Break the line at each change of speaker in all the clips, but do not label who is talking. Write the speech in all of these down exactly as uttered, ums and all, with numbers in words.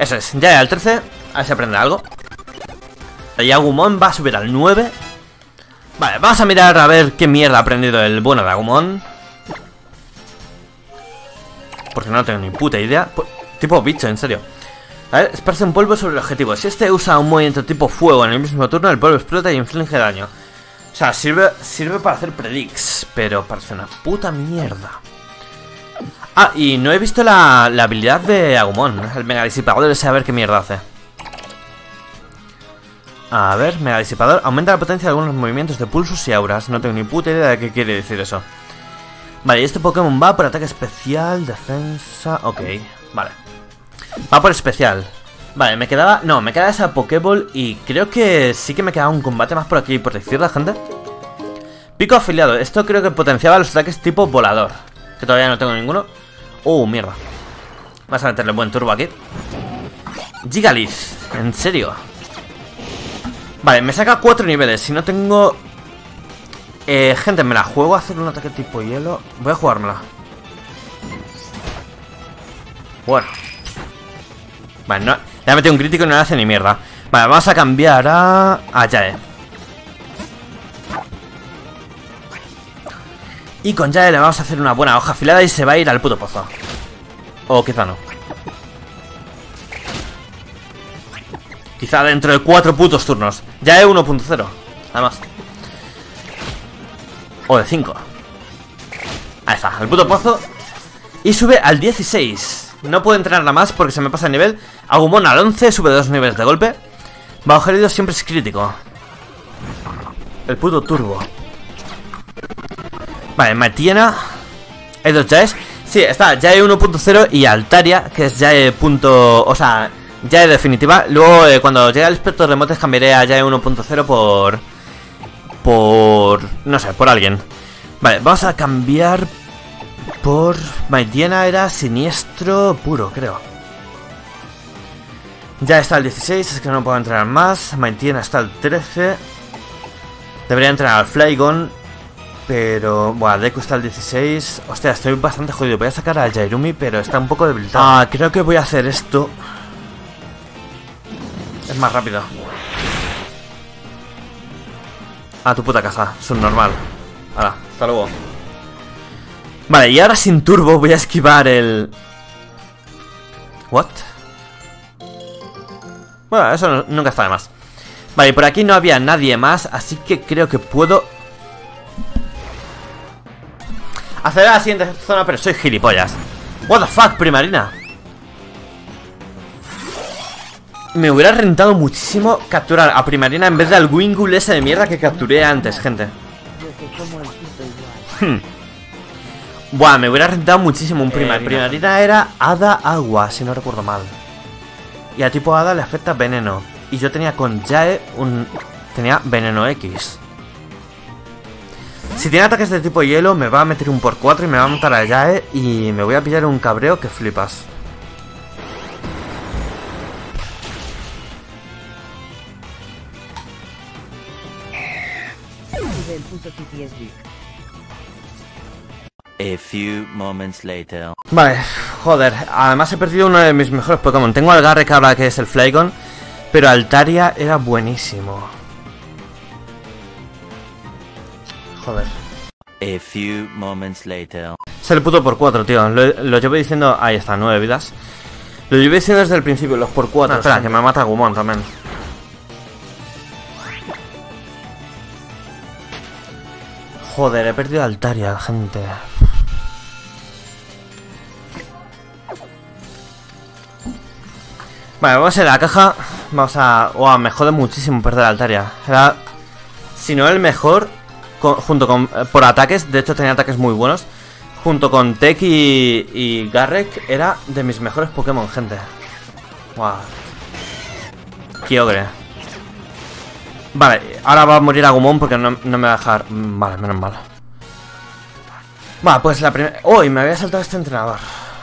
Eso es, ya al trece. A ver si aprende algo. Y Agumon va a subir al nueve. Vale, vamos a mirar a ver qué mierda ha aprendido el bueno de Agumon. Porque no tengo ni puta idea. Tipo bicho, en serio. A ver, esparce un polvo sobre el objetivo. Si este usa un movimiento tipo fuego en el mismo turno, el polvo explota y inflige daño. O sea, sirve, sirve para hacer predicts, pero parece una puta mierda. Ah, y no he visto la, la habilidad de Agumon, el mega disipador, de saber qué mierda hace. A ver, mega disipador. Aumenta la potencia de algunos movimientos de pulsos y auras. No tengo ni puta idea de qué quiere decir eso. Vale, y este Pokémon va por ataque especial, defensa... Ok, vale. Va por especial. Vale, me quedaba... No, me quedaba esa Pokéball y creo que sí que me quedaba un combate más por aquí, por decirlo, gente. Pico afiliado. Esto creo que potenciaba los ataques tipo volador, que todavía no tengo ninguno. Uh, mierda. Vamos a meterle buen turbo aquí. Gigalith, en serio. Vale, me saca cuatro niveles. Si no tengo... Eh, gente, me la juego a hacer un ataque tipo hielo. Voy a jugármela. Bueno. Vale, no... Le ha metido un crítico y no le hace ni mierda. Vale, vamos a cambiar a... a Yae. Y con Yae le vamos a hacer una buena hoja afilada y se va a ir al puto pozo. O quizá no. Quizá dentro de cuatro putos turnos. Yae uno punto cero. Además. O de cinco. Ahí está, el puto pozo. Y sube al dieciséis. No puedo entrenarla más porque se me pasa el nivel. Agumon al once, sube dos niveles de golpe. Bajo herido siempre es crítico. El puto turbo. Vale, Matiena. Hay dos Yaes. Sí, está Yae uno punto cero y Altaria, que es Yae. Punto, o sea, Yae definitiva. Luego, eh, cuando llegue al espectro de remotes, cambiaré a Yae uno punto cero por... Por... no sé, por alguien. Vale, vamos a cambiar por... Maitiena era siniestro puro, creo. Ya está el dieciséis, es que no puedo entrenar más. Maitiena está el trece. Debería entrenar al Flygon, pero... Bueno, Deku está el dieciséis. Hostia, estoy bastante jodido. Voy a sacar a Jairumi, pero está un poco debilitado. Ah, creo que voy a hacer esto. Es más rápido. A tu puta casa, subnormal. Hala, hasta luego. Vale, y ahora sin turbo voy a esquivar el... ¿What? Bueno, eso no, nunca está de más. Vale, y por aquí no había nadie más, así que creo que puedo acceder a la siguiente zona, pero soy gilipollas. What the fuck, Primarina. Me hubiera rentado muchísimo capturar a Primarina en vez de al Wingull ese de mierda que capturé antes, gente. Hmm. Buah, me hubiera rentado muchísimo un Primarina. Eh, Primarina era Hada Agua, si no recuerdo mal. Y a tipo Hada le afecta veneno. Y yo tenía con Yae un... tenía veneno X. Si tiene ataques de tipo hielo, me va a meter un por cuatro y me va a matar a Yae. Y me voy a pillar un cabreo que flipas.
A few moments later.
Vale, joder, además he perdido uno de mis mejores Pokémon. Tengo al Garrek ahora, que es el Flygon, pero Altaria era buenísimo. Joder.
A few moments later.
Es el puto por cuatro, tío. Lo, lo llevo diciendo... Ahí está, nueve vidas. Lo llevo diciendo desde el principio, los por cuatro. Ah, espera, sí, que me mata Agumon también. Joder, he perdido a Altaria, gente. Vale, vamos a ir a la caja. Vamos a... Wow, me jode muchísimo perder a Altaria. Era... Si no el mejor... Con, junto con... Eh, por ataques. De hecho tenía ataques muy buenos. Junto con Tech y... Y Garrek. Era de mis mejores Pokémon, gente. Wow. Kyogre. Vale, ahora va a morir Agumon porque no, no me va a dejar... Vale, menos mal. Vale, pues la primera... ¡Oh! Y me había saltado este entrenador.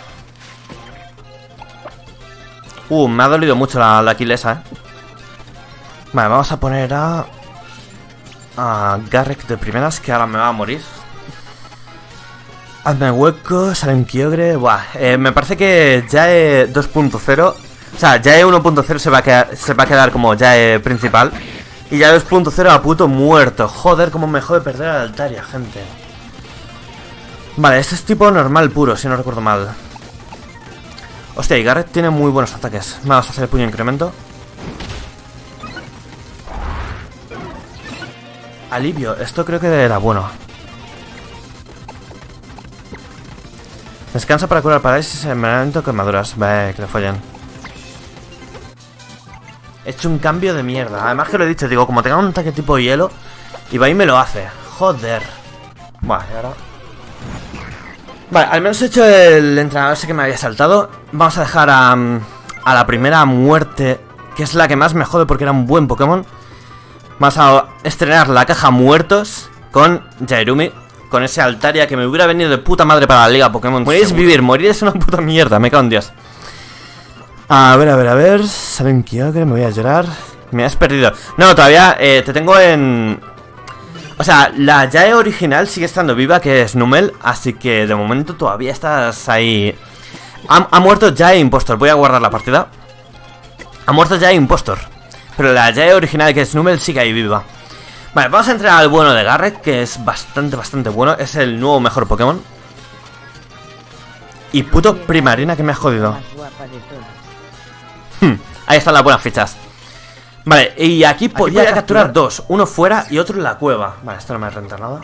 Uh, me ha dolido mucho la, la Aquilesa, eh. Vale, vamos a poner a... A Garrek de primeras, que ahora me va a morir. Hazme hueco, sale un Kyogre. Buah, eh, me parece que ya dos punto cero O sea, Yae uno punto cero se va a quedar, se va a quedar como Yae principal. Y Yae dos punto cero a puto muerto. Joder, como me jode perder a Altaria, gente. Vale, este es tipo normal puro, si no recuerdo mal. Hostia, y Garrett tiene muy buenos ataques. Vamos a hacer el puño incremento. Alivio, esto creo que era bueno. Descansa para curar parálisis en momento quemaduras. Ve, que le follen. He hecho un cambio de mierda. Además que lo he dicho, digo, como tenga un ataque tipo hielo, Ibai me lo hace. Joder. Vale, ahora... Vale, al menos he hecho el entrenador ese que me había saltado. Vamos a dejar a, a la primera muerte, que es la que más me jode porque era un buen Pokémon. Vamos a estrenar la caja muertos con Jairumi, con ese Altaria que me hubiera venido de puta madre para la liga Pokémon. Morir es vivir, morir es una puta mierda, me cago en Dios. A ver, a ver, a ver. ¿Saben qué? Me voy a llorar. Me has perdido. No, todavía eh, te tengo en... O sea, la Yae original sigue estando viva, que es Numel. Así que de momento todavía estás ahí. Ha, ha muerto Yae Impostor. Voy a guardar la partida. Ha muerto Yae Impostor, pero la Yae original, que es Numel, sigue ahí viva. Vale, vamos a entrenar al bueno de Garrett, que es bastante, bastante bueno. Es el nuevo mejor Pokémon. Y puto Primarina que me ha jodido. Hmm, ahí están las buenas fichas. Vale, y aquí podía capturar, capturar dos. Uno fuera y otro en la cueva. Vale, esto no me renta nada.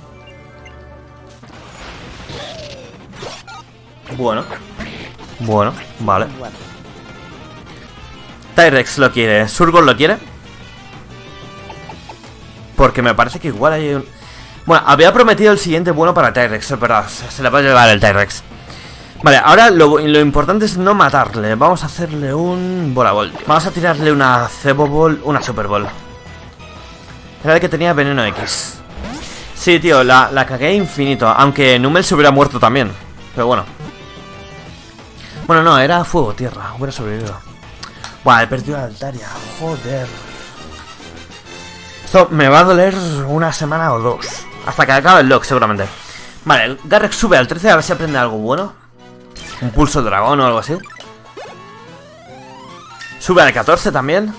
Bueno. Bueno, vale. Tyrex lo quiere. Surgol lo quiere. Porque me parece que igual hay un... Bueno, había prometido el siguiente bueno para Tyrex, pero se le va a llevar el Tyrex. Vale, ahora lo, lo importante es no matarle. Vamos a hacerle un Bola Ball. Vamos a tirarle una Cebo Ball, una Super Ball. Era el que tenía Veneno X. Sí, tío, la, la cagué infinito. Aunque Numel se hubiera muerto también. Pero bueno. Bueno, no, era Fuego Tierra. Hubiera sobrevivido. Buah, he perdido la Altaria. Joder. Esto me va a doler una semana o dos. Hasta que acabe el lock, seguramente. Vale, Garrett sube al trece a ver si aprende algo bueno. Un pulso dragón o algo así. Sube al catorce también.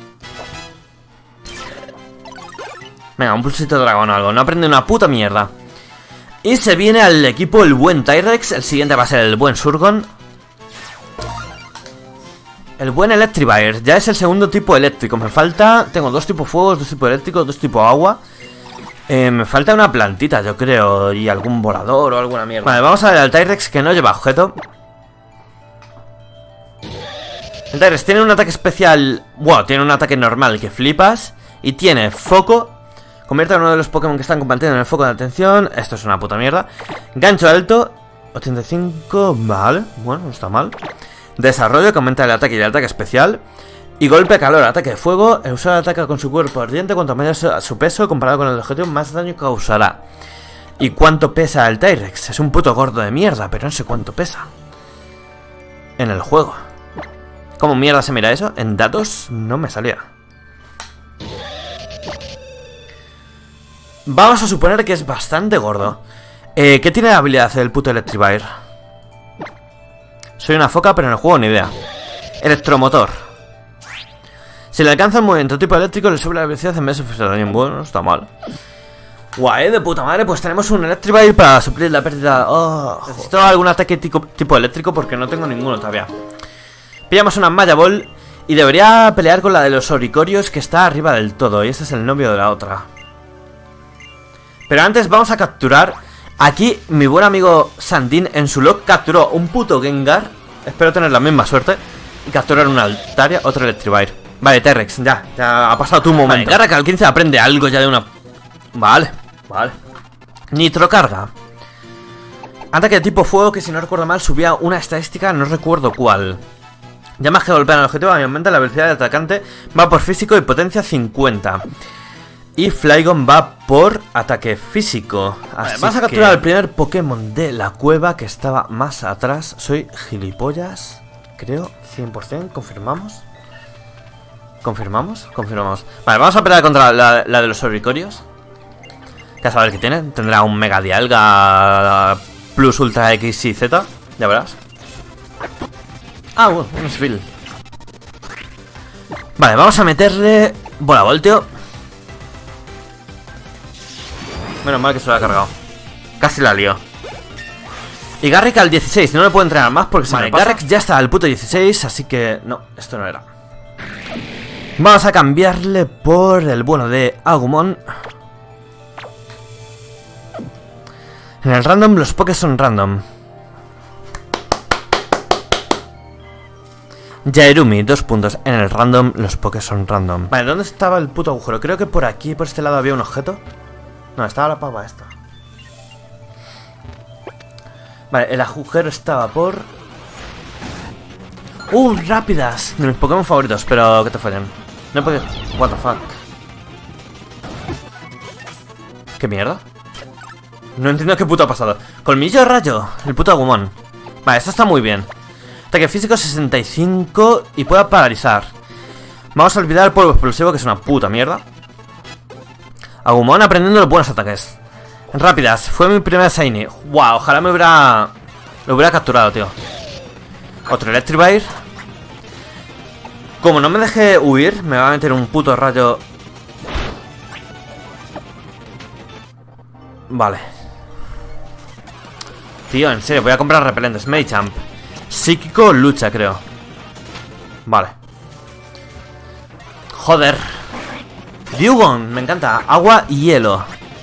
Venga, un pulsito dragón o algo. No aprende una puta mierda. Y se viene al equipo el buen Tyrex. El siguiente va a ser el buen Surgon. El buen Electrivire. Ya es el segundo tipo eléctrico. Me falta... Tengo dos tipos fuegos, dos tipos eléctricos, dos tipos agua. Eh, me falta una plantita, yo creo. Y algún volador o alguna mierda. Vale, vamos a ver al Tyrex, que no lleva objeto. El Tyrex tiene un ataque especial. Wow, tiene un ataque normal que flipas. Y tiene foco. Convierte a uno de los Pokémon que están combatiendo en el foco de atención. Esto es una puta mierda. Gancho alto, ochenta y cinco. Vale, bueno, no está mal. Desarrollo, que aumenta el ataque y el ataque especial. Y golpe calor, ataque de fuego. El usuario ataca con su cuerpo ardiente. Cuanto mayor sea su peso comparado con el objetivo, más daño causará. ¿Y cuánto pesa el Tyrex? Es un puto gordo de mierda, pero no sé cuánto pesa en el juego. ¿Cómo mierda se mira eso? En datos no me salía. Vamos a suponer que es bastante gordo. eh, ¿Qué tiene de habilidad el puto Electrivire? Soy una foca, pero en el juego ni idea. Electromotor. Si le alcanza el movimiento tipo eléctrico, le sube la velocidad en vez de daño. Bueno, no está mal. Guay, de puta madre. Pues tenemos un Electrivire para suplir la pérdida. Oh, necesito algún ataque tipo, tipo eléctrico porque no tengo ninguno todavía. Pillamos una Maya Ball. Y debería pelear con la de los Oricorios, que está arriba del todo. Y este es el novio de la otra. Pero antes vamos a capturar. Aquí mi buen amigo Sandin en su log capturó un puto Gengar. Espero tener la misma suerte. Y capturar una Altaria, otro Electrivire. Vale, Tyrex, ya, ya ha pasado tu momento. Vale, Garra al quince aprende algo ya de una... Vale, vale. Nitrocarga. Ataque de tipo fuego que, si no recuerdo mal, subía una estadística, no recuerdo cuál. Ya más que golpean al objetivo, aumenta la velocidad del atacante. Va por físico y potencia cincuenta. Y Flygon va por ataque físico. Así vamos a capturar que... el primer Pokémon de la cueva, que estaba más atrás. Soy gilipollas, creo, cien por cien, confirmamos. ¿Confirmamos? Confirmamos. Vale, vamos a pelear contra la, la de los Oricorios. Ya sabes qué tiene. Tendrá un Mega Dialga Plus Ultra X y Z. Ya verás. Ah, bueno, un Sphere. Vale, vamos a meterle bola volteo. Menos mal que se lo ha cargado. Casi la lío. Y Garrick al dieciséis, no le puedo entrenar más porque se vale, me pasa. Garrick ya está al puto dieciséis, así que no, esto no era. Vamos a cambiarle por el bueno de Agumon. En el random los pokés son random. Yairumi, dos puntos. En el random los pokés son random. Vale, ¿dónde estaba el puto agujero? Creo que por aquí, por este lado había un objeto. No, estaba la pava esta. Vale, el agujero estaba por... ¡Uh! ¡Rápidas! De mis Pokémon favoritos, pero que te follen. No he podido... What the fuck. ¿Qué mierda? No entiendo qué puto ha pasado. Colmillo de rayo. El puto Agumon. Vale, esto está muy bien. Ataque físico sesenta y cinco y pueda paralizar. Vamos a olvidar el polvo explosivo, que es una puta mierda. Agumon aprendiendo los buenos ataques. Rápidas, fue mi primera Shiny. Wow, ojalá me hubiera... Lo hubiera capturado, tío. Otro Electrivire. Como no me deje huir, me va a meter un puto rayo. Vale. Tío, en serio, voy a comprar repelentes. Medicham. Psíquico, lucha, creo. Vale. Joder. Dewgong, me encanta. Agua y hielo.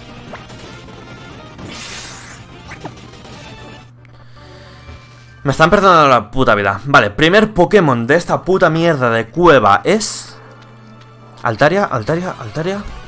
Me están perdonando la puta vida. Vale, primer Pokémon de esta puta mierda de cueva es... Altaria, Altaria, Altaria.